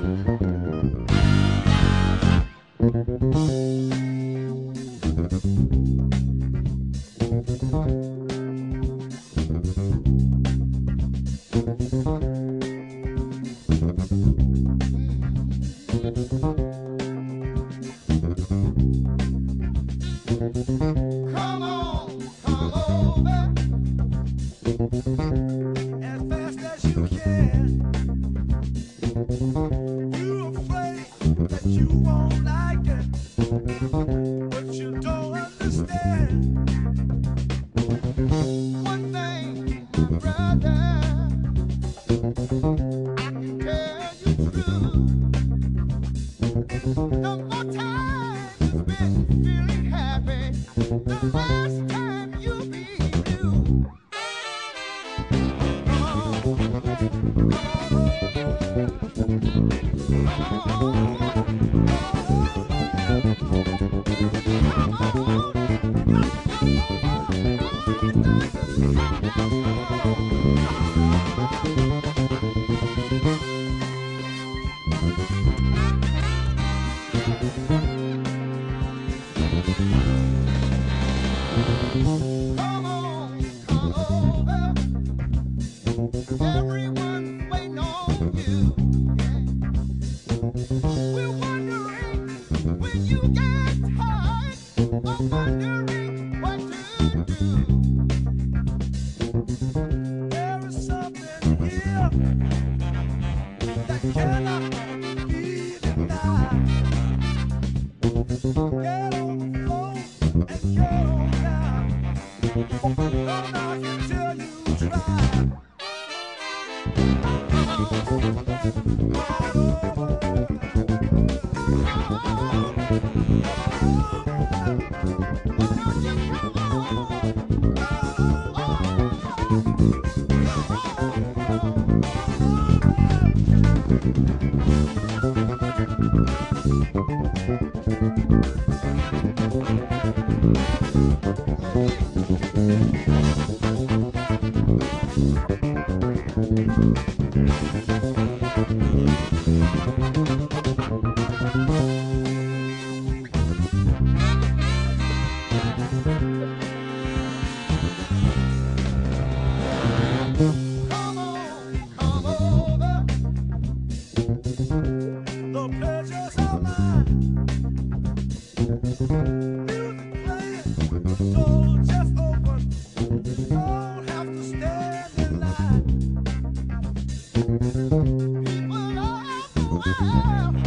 Come on, come over as fast as you can. You're afraid that you won't like it, but you don't understand. One thing, brother, I can tell you true. The more time you spend feeling happy, the last time you'll be blue. Come on, come over. Everyone's waiting on you. We're wondering when you get tired of wondering what to do. There is something here that cannot be denied. Get on the floor and get on down. Don't knock until you try. Come on, come over. The pleasures are mine. Music playing, door just open. You don't have to stand in line. People all over the world